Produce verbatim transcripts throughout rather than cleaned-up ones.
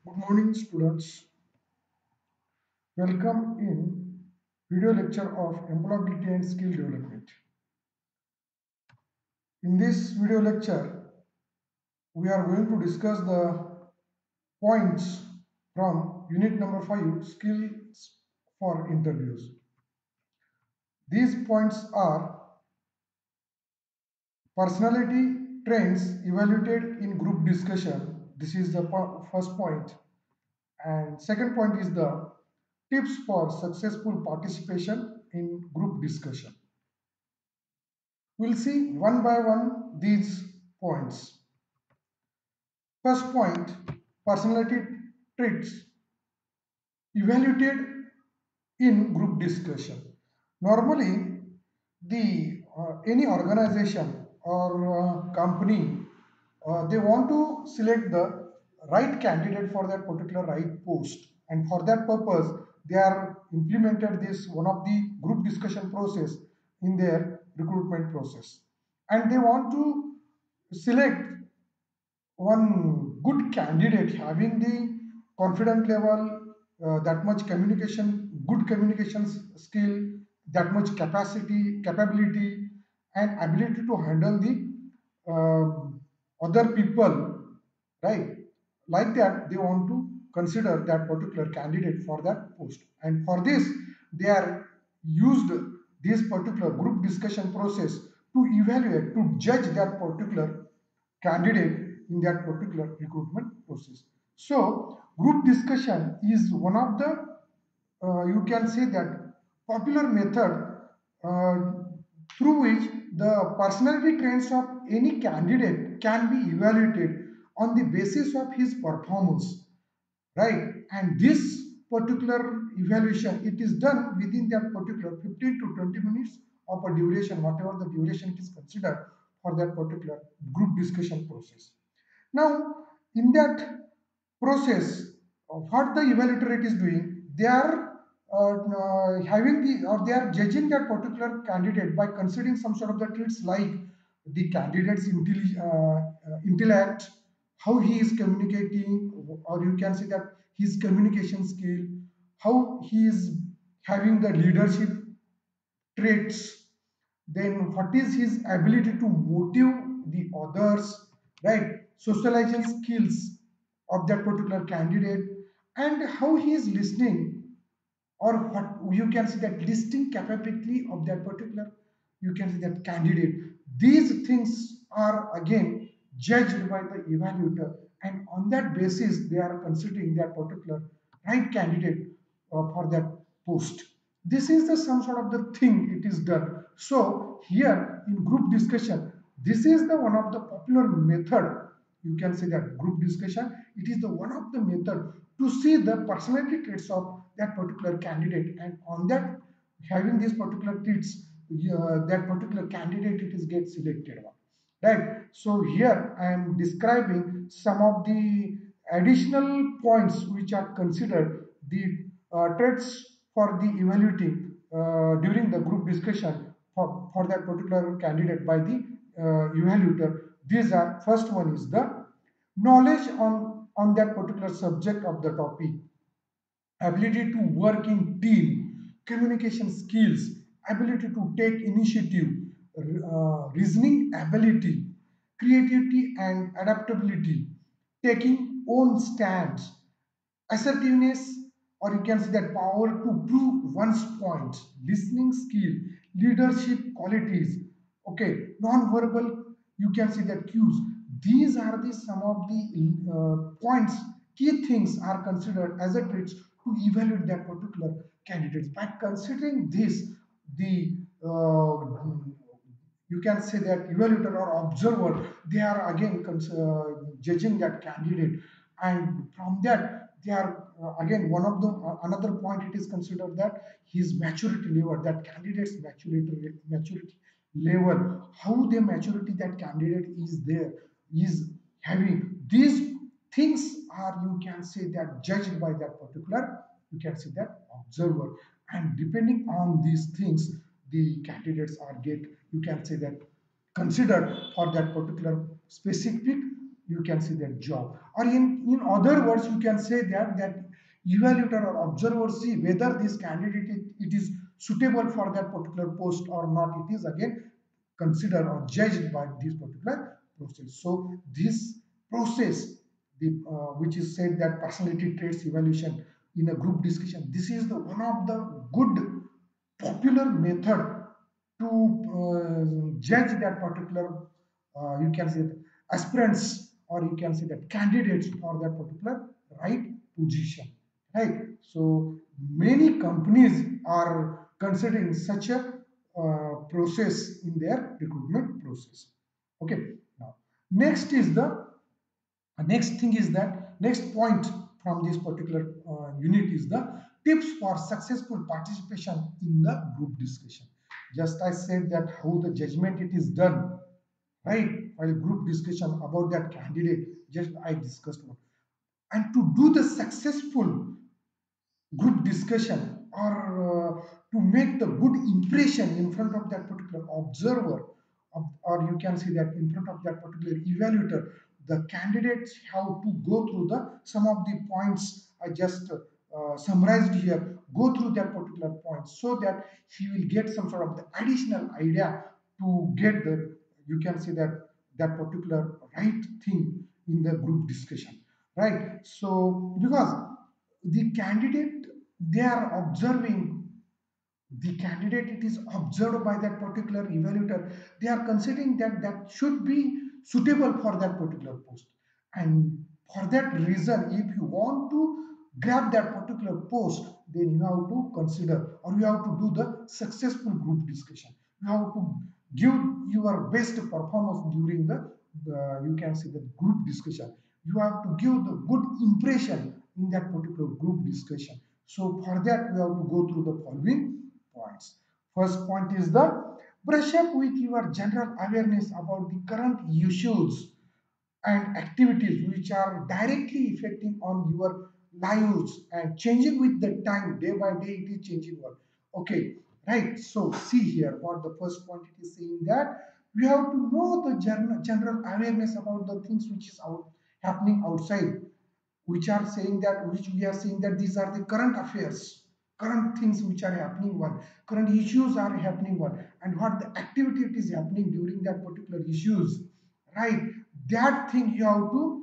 Good morning, students. Welcome in video lecture of employability and skill development. In this video lecture, we are going to discuss the points from unit number five, skills for interviews. These points are personality trends evaluated in group discussion. This is the first point. And second point is the tips for successful participation in group discussion. We'll see one by one these points. First point, personality traits evaluated in group discussion. Normally, the uh, any organization or uh, company, uh, they want to select the right candidate for that particular right post, and for that purpose they are implemented this one of the group discussion process in their recruitment process, and they want to select one good candidate having the confident level, uh, that much communication, good communication skill, that much capacity, capability, and ability to handle the um other people, right? Like that, they want to consider that particular candidate for that post, and for this, they are used this particular group discussion process to evaluate, to judge that particular candidate in that particular recruitment process. So, group discussion is one of the, uh, you can say that, popular method uh, through which the personality traits of any candidate can be evaluated on the basis of his performance, right? And this particular evaluation, it is done within that particular fifteen to twenty minutes of a duration, whatever the duration it is considered for that particular group discussion process. Now, in that process, uh, what the evaluator is doing, they are uh, uh, having the, or they are judging that particular candidate by considering some sort of the traits like the candidate's intelli- uh, uh, intellect, how he is communicating, or you can say that his communication skill, how he is having the leadership traits, then what is his ability to motive the others, right? Socialization skills of that particular candidate, and how he is listening, or what you can see that listening capability of that particular, you can see that candidate. These things are again judged by the evaluator, and on that basis they are considering that particular right candidate uh, for that post. This is the some sort of the thing it is done. So here in group discussion, this is the one of the popular method, you can say that group discussion, it is the one of the method to see the personality traits of that particular candidate, and on that, having these particular traits, uh, that particular candidate it is get selected one, right? So here I am describing some of the additional points which are considered the uh, traits for the evaluating uh, during the group discussion for, for that particular candidate by the uh, evaluator. These are, first one is the knowledge on on that particular subject of the topic, ability to work in team, communication skills, ability to take initiative, uh, reasoning ability, creativity and adaptability, taking own stands, assertiveness, or you can say that power to prove one's point, listening skill, leadership qualities, okay, non-verbal, you can see that cues. These are the some of the uh, points, key things are considered as a traits to evaluate that particular candidates. By considering this, the uh, you can say that evaluator or observer, they are again cons- uh, judging that candidate, and from that they are uh, again one of the uh, another point it is considered that his maturity level, that candidate's maturity maturity level, how the maturity that candidate is there, is having these things are, you can say that, judged by that particular, you can say that, observer, and depending on these things the candidates are get, you can say that, considered for that particular specific you can see that job. Or in, in other words, you can say that that evaluator or observer see whether this candidate it, it is suitable for that particular post or not. It is again considered or judged by this particular process. So this process, the uh, which is said that personality traits evaluation in a group discussion, this is the one of the good popular method to uh, judge that particular, uh, you can say aspirants, or you can say that candidates for that particular right position, right? So many companies are considering such a uh, process in their recruitment process. Okay, now next is the next thing is that next point from this particular uh, unit is the tips for successful participation in the group discussion. Just I said that how the judgment it is done, right, while group discussion about that candidate, just I discussed one. And to do the successful group discussion, or uh, to make the good impression in front of that particular observer, of, or you can see that in front of that particular evaluator, the candidates have to go through the some of the points I just uh, summarized here, go through that particular point, so that he will get some sort of the additional idea to get the, you can see that that particular right thing in the group discussion, right? So because the candidate, they are observing, the candidate it is observed by that particular evaluator, they are considering that that should be suitable for that particular post. And for that reason, if you want to grab that particular post, then you have to consider, or you have to do the successful group discussion. You have to give your best performance during the, the you can say the group discussion. You have to give the good impression in that particular group discussion. So for that, we have to go through the following points. First point is the brush up with your general awareness about the current issues and activities which are directly affecting on your lives and changing with the time. Day by day it is changing one. Okay, right? So see here what the first point it is saying, that we have to know the general, general awareness about the things which is out happening outside, which are saying that, which we are saying that these are the current affairs, current things which are happening one, current issues are happening one, and what the activity it is happening during that particular issues, right? That thing you have to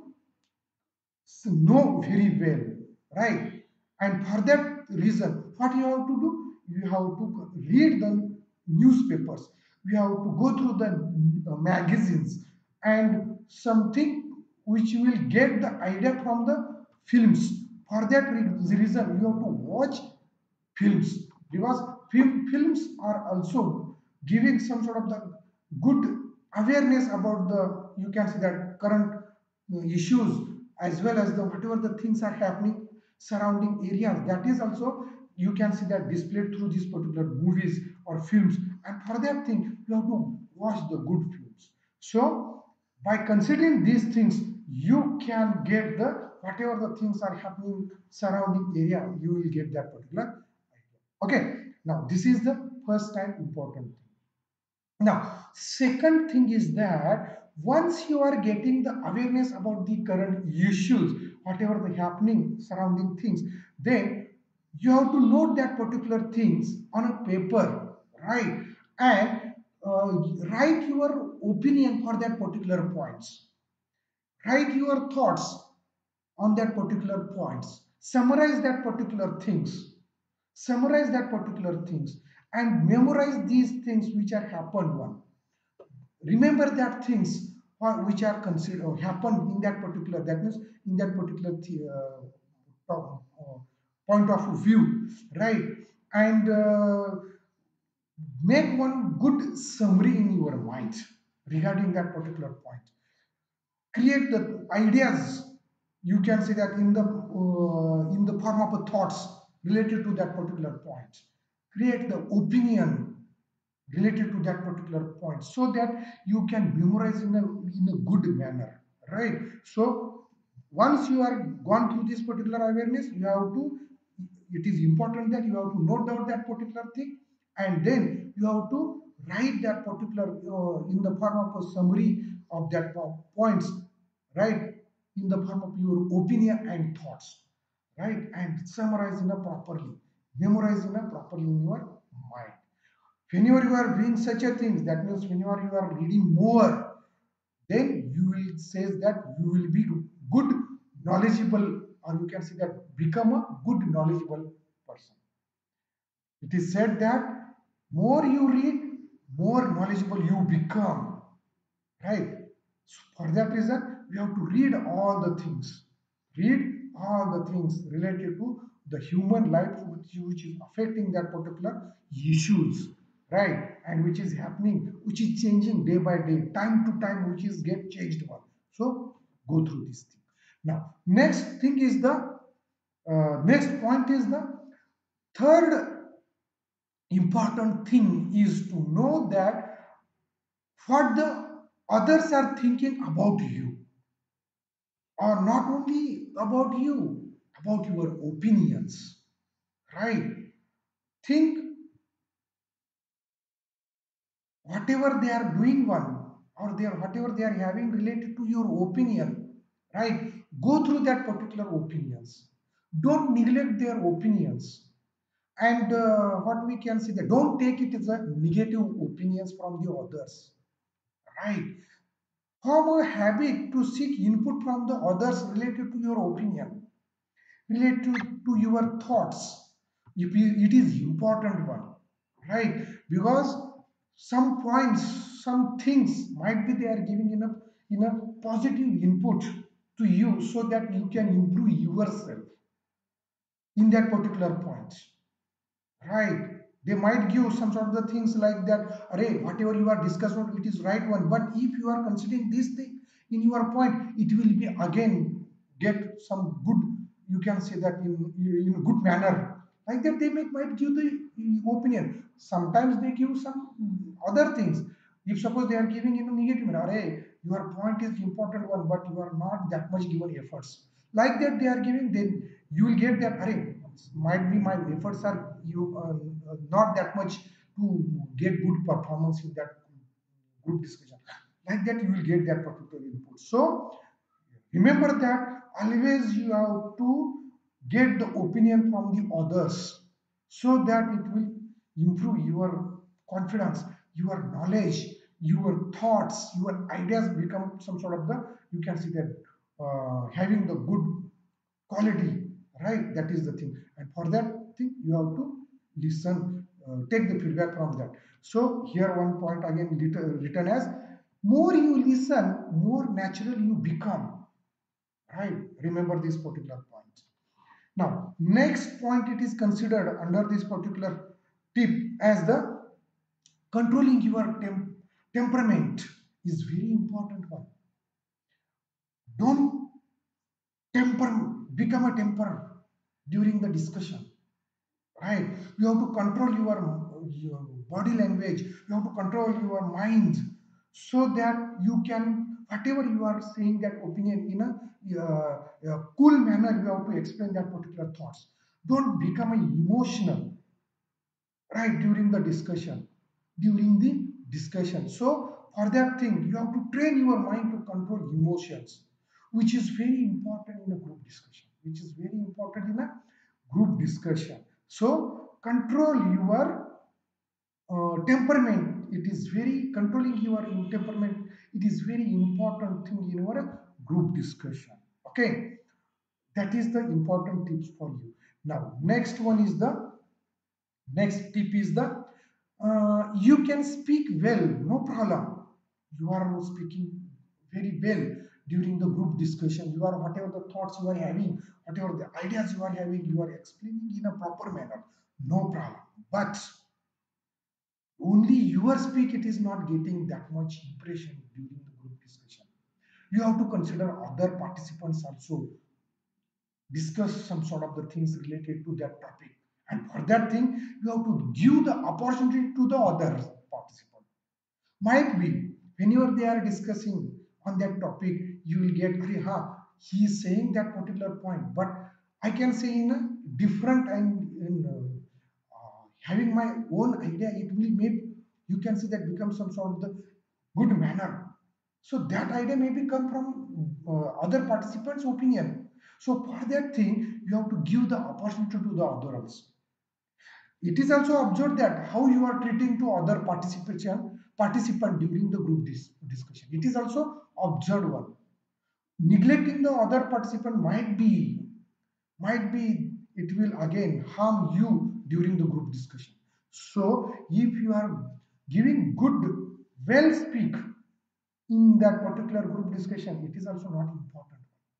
know very well, right? And for that reason, what you have to do, you have to read the newspapers, you have to go through the uh, magazines, and something which you will get the idea from the films. For that re- reason, you have to watch films, because film, films are also giving some sort of the good awareness about the, you can see that current uh, issues, as well as the whatever the things are happening surrounding areas, that is also you can see that displayed through these particular movies or films. And for that thing you have to watch the good films. So by considering these things, you can get the whatever the things are happening surrounding area, you will get that particular idea. Okay, now this is the first and important thing. Now, second thing is that once you are getting the awareness about the current issues, whatever the happening surrounding things, then you have to note that particular things on a paper, right? And uh, write your opinion for that particular points. Write your thoughts on that particular points. Summarize that particular things. Summarize that particular things and memorize these things which are happened one. Remember that things which are considered or happened in that particular, that means in that particular uh, uh, point of view, right? And uh, make one good summary in your mind regarding that particular point. Create the ideas, you can say that in the uh, in the form of a thoughts related to that particular point. Create the opinion related to that particular point, so that you can memorize in a, in a good manner, right? So once you are gone through this particular awareness, you have to, it is important that you have to note down that particular thing, and then you have to write that particular uh, in the form of a summary of that points, right? In the form of your opinion and thoughts, right? And summarize in a properly, memorize in a properly in your mind. Whenever you are doing such a thing, that means whenever you are reading more, then you will say that you will be good, knowledgeable, or you can say that become a good, knowledgeable person. It is said that more you read, more knowledgeable you become, right? So for that reason, we have to read all the things, read all the things related to the human life which, which is affecting that particular issues, right? And which is happening, which is changing day by day, time to time, which is get changed one. So go through this thing. Now, next thing is the uh, next point is the third important thing is to know that what the others are thinking about you, or not only about you, about your opinions, right? Think whatever they are doing one, or they are whatever they are having related to your opinion, right? Go through that particular opinions, don't neglect their opinions. And uh, what we can say that don't take it as a negative opinions from the others, right? Form a habit to seek input from the others related to your opinion, related to your thoughts. If it is important one, right? Because some points, some things might be they are giving in a in a positive input to you so that you can improve yourself in that particular point. Right. They might give some sort of the things like that, array, whatever you are discussing, it is right one. But if you are considering this thing in your point, it will be again get some good, you can say that in, in a good manner. Like that, they may, might give the uh, opinion. Sometimes they give some mm, other things. If suppose they are giving in a negative manner, array, your point is important one, but you are not that much given efforts. Like that, they are giving, then you will get that, array, might be my efforts are you uh, not that much to get good performance in that group discussion. Like that, you will get that particular input. So remember that always you have to get the opinion from the others so that it will improve your confidence, your knowledge, your thoughts, your ideas become some sort of the, you can see that uh, having the good quality, right? That is the thing. And for that thing, you have to listen, uh, take the feedback from that. So here one point again written as, more you listen, more natural you become, right? Remember this particular point. Now, next point it is considered under this particular tip as the controlling your tem temperament is very important one. Don't temper, become a temper during the discussion, right? You have to control your, your body language, you have to control your mind so that you can, whatever you are saying that opinion in a, uh, a cool manner, you have to explain that particular thoughts. Don't become emotional, right, during the discussion, during the discussion. So for that thing you have to train your mind to control emotions, which is very important in a group discussion, which is very important in a group discussion. So control your uh, temperament, it is very, controlling your temperament, it is very important thing in our group discussion. Okay, that is the important tips for you. Now next one is the, next tip is the, uh, you can speak well, no problem. You are speaking very well during the group discussion. You are, whatever the thoughts you are having, whatever the ideas you are having, you are explaining in a proper manner, no problem. But only your speak, it is not getting that much impression during the group discussion. You have to consider other participants also, discuss some sort of the things related to that topic, and for that thing you have to give the opportunity to the other participant. Might be whenever they are discussing on that topic, you will get, ha, he is saying that particular point, but I can say in a different, and in uh, uh, having my own idea, it will make, you can see that become some sort of the good manner. So that idea maybe come from uh, other participants' opinion. So for that thing, you have to give the opportunity to the other also. It is also observed that how you are treating to other participation participant during the group dis- discussion. It is also observed one. Neglecting the other participant might be might be it will again harm you during the group discussion. So if you are giving good well speak in that particular group discussion, it is also not important.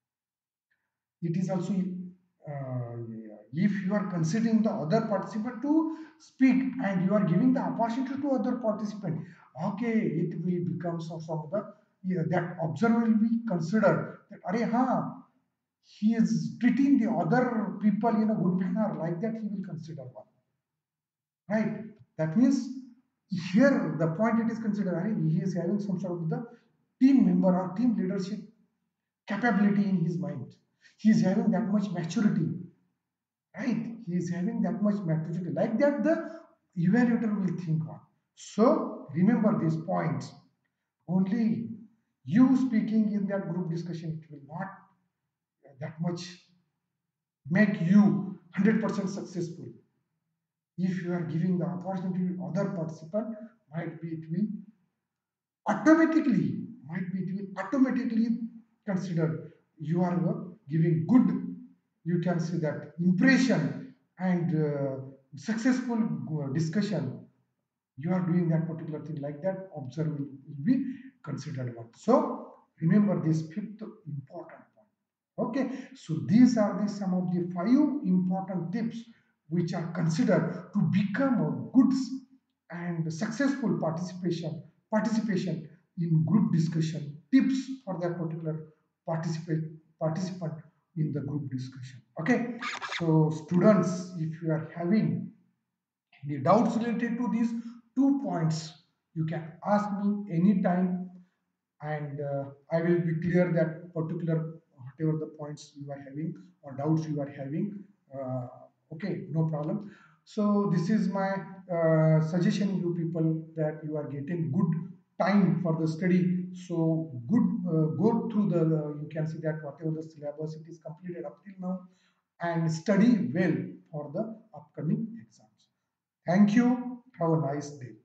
It is also uh, if you are considering the other participant to speak and you are giving the opportunity to other participant, okay, it will become some, some of the yeah, that observer will be considered that Are, ha, he is treating the other people in a good manner, like that he will consider one, right? That means here the point it is considered, Are, he is having some sort of the team member or team leadership capability in his mind. He is having that much maturity, right? He is having that much maturity. Like that, the evaluator will think on. So remember these points. Only you speaking in that group discussion, it will not that much make you one hundred percent successful. If you are giving the opportunity to other participant, might be it will automatically, might be it will automatically consider you are uh, giving good, you can see that impression and uh, successful uh, discussion. You are doing that particular thing, like that observer will, will be considered one. So remember this fifth important point. Okay, so these are the some of the five important tips which are considered to become a good and successful participation participation in group discussion. Tips for that particular participate participant in the group discussion. Okay, so students, if you are having any doubts related to these two points, you can ask me anytime, and uh, I will be clear that particular whatever the points you are having or doubts you are having. Uh, okay, no problem. So this is my uh, suggestion, you people, that you are getting good time for the study. So good, uh, go through the. You can see that whatever the syllabus it is completed up till now, and study well for the upcoming exams. Thank you. Have a nice day.